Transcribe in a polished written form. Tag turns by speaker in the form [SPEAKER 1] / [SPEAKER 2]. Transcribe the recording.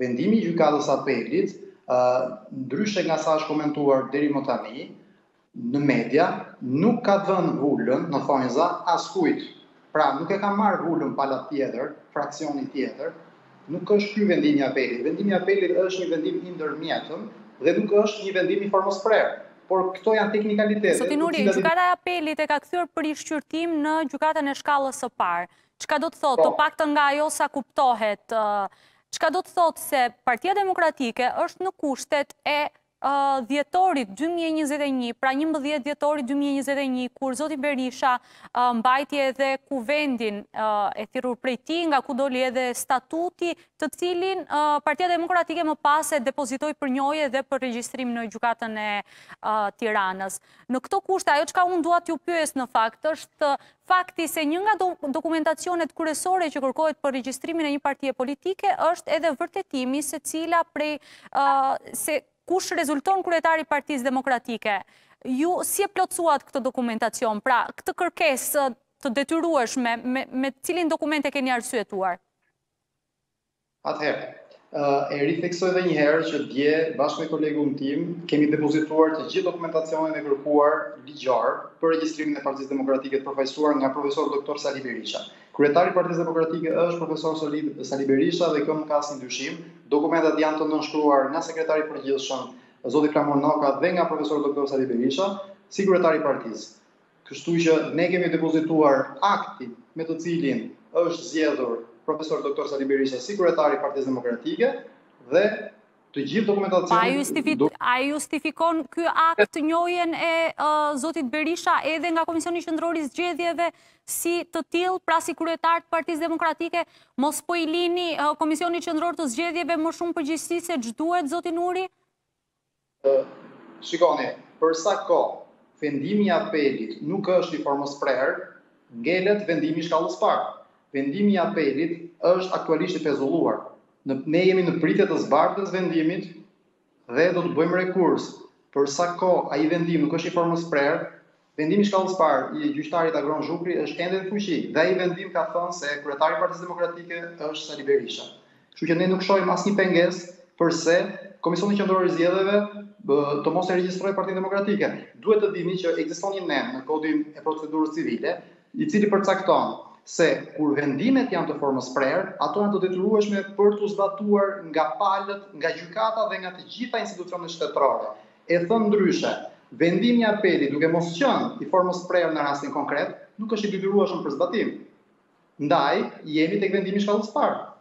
[SPEAKER 1] Vendimi i gjykatës apelit, ndryshe nga sa është komentuar deri më tani në media, nuk ka dhënë vullën në thonjza askujt. Pra nuk e ka marrë vullën pala tjetër, fraksioni tjetër, nuk është ky vendimi i apelit. Vendimi i apelit është një vendim i ndërmjetëm dhe nuk është një vendim i formos prerë. Por këto janë teknikalitete.
[SPEAKER 2] Zoti Nuri, gjykata e apelit e ka kthyer për shqyrtim në gjykatën e shkallës së parë. Çka do të thotë, të paktën nga ajo sa kuptohet, çka do të thotë se Partia Demokratike është në kushtet e dhjetorit 2021, pra 11 dhjetorit 2021, kur zoti Berisha mbajti edhe kuvendin e thirrur prej tij, nga ku doli edhe statuti, të cilin Partia Demokratike më pas e depozitoi për njohje dhe për regjistrim në gjykatën e Tiranës. Në këto kushte, ajo çka unë dua t'ju pyes në fakt është fakti se një nga dokumentacionet kryesore që kërkohet për regjistrimin e një partie politike është edhe vërtetimi se cila prej se kush rezulton kryetari i Partisë Demokratike. Ju si e plotësuat këtë dokumentacion, pra këtë kërkesë të detyrueshme, me cilin dokument e keni arsyetuar?
[SPEAKER 1] Atëherë, e ritheksoj edhe një herë që dje, bashkë me kolegun tim, kemi depozituar të gjithë dokumentacionin e kërkuar ligjor për regjistrimin e Partisë Demokratike të përfaqësuar nga profesor doktor Sali Berisha. Kryetari i Partisë Demokratike është profesor Sali Berisha dhe kjo nuk ka asnjë dyshim. Dokumentat janë të nënshkruar nga sekretari i përgjithshëm, zoti Flamur Noka, dhe nga profesor doktor Sali Berisha, si kryetari i partisë. Kështu që ne kemi depozituar aktin me të cilin është zgjedhur profesor doktor Sali Berisha si kryetari i Partisë Demokratike dhe të gjithë dokumentacionin.
[SPEAKER 2] A justifikon ky akt njohjen e zotit Berisha edhe nga Komisioni Qendror i Zgjedhjeve si të tillë, pra si kryetar të Partisë Demokratike, mos po i lini Komisioni Qendror të Zgjedhjeve më shumë përgjegjësi se ç'duhet, zoti Nuri?
[SPEAKER 1] Shikoni, për sa kohë vendimi i apelit nuk është i formos prerë, ngelet vendimi i shkallës parë. Vendimi i apelit është aktualisht i pezulluar. Ne jemi në pritje të zbardhjes vendimit dhe do të bëjmë rekurs. Për sa kohë ai vendim nuk është i formos prerë, vendimi i shkallës parë i gjyqtarit Agron Zhukri është ende në fuqi dhe ai vendim ka thënë se kryetari i Partisë Demokratike është Sali Berisha. Kështu që ne nuk shohim asnjë pengesë përse Komisioni Qendror i Zgjedhjeve të mos e regjistrojë Partinë Demokratike. Duhet të dini që ekziston një nem në kodin e procedurës civile, i cili përcakton se kur vendimet janë të formos prerë, ato janë të detyrueshme për të zbatuar nga palët, nga gjykata dhe nga të gjitha institucionet shtetërore. E thënë ndryshe, vendimi i apelit, duke mos qenë i formos prerë në rastin konkret, nuk është i detyrueshëm për zbatim. Ndaj, jemi tek vendimi i shkallës parë.